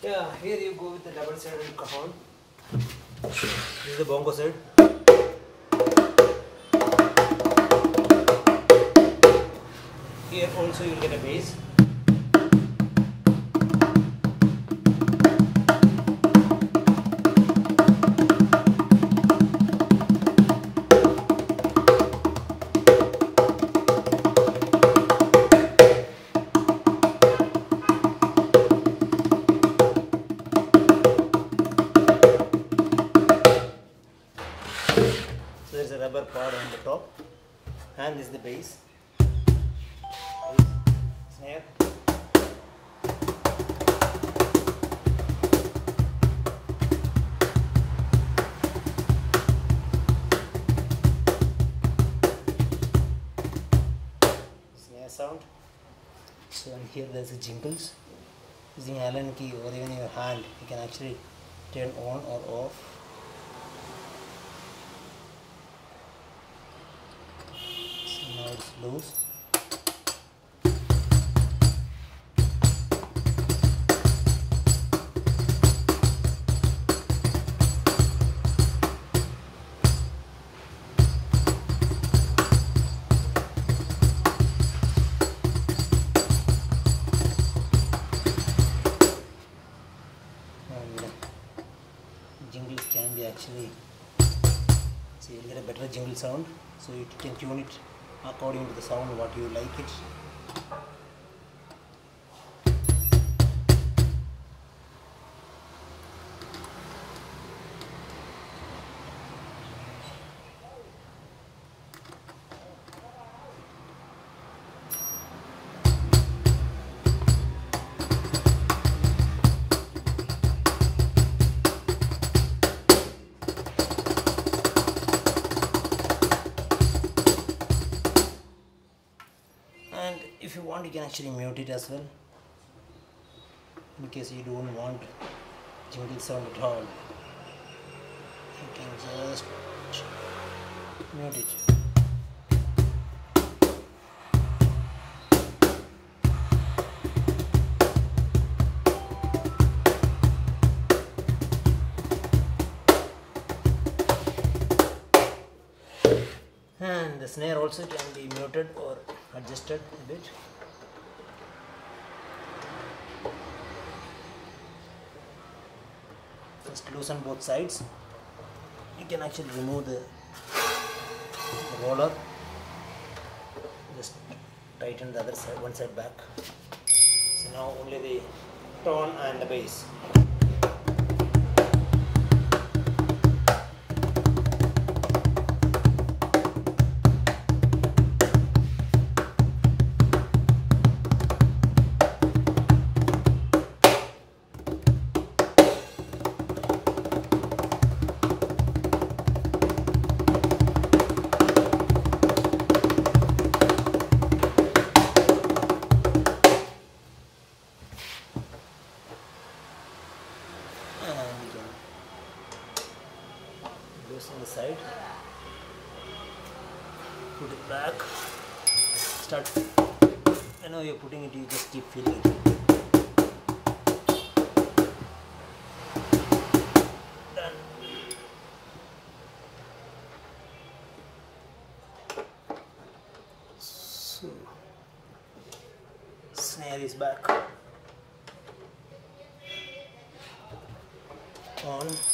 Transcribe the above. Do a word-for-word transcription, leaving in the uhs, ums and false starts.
Yeah, here you go with the double sided cajon. This is the bongo side. Here also you will get a bass. So there is a rubber pad on the top, and this is the bass. Bass, snare. Snare sound. So and here there is a jingles. Using Allen key or even your hand, you can actually turn on or off. So now it's loose. Jingles can be actually, so you'll get a better jingle sound, so you can tune it according to the sound what you like it. And if you want, you can actually mute it as well, in case you don't want jingle sound at all. You can just mute it. And the snare also can be muted or adjusted a bit. Just loosen both sides. You can actually remove the, the roller. Just tighten the other side, one side back. So now only the tone and the bass. And you can loosen the side, put it back, start. I know you're putting it, you just keep feeling it. Done. So, snare is back on.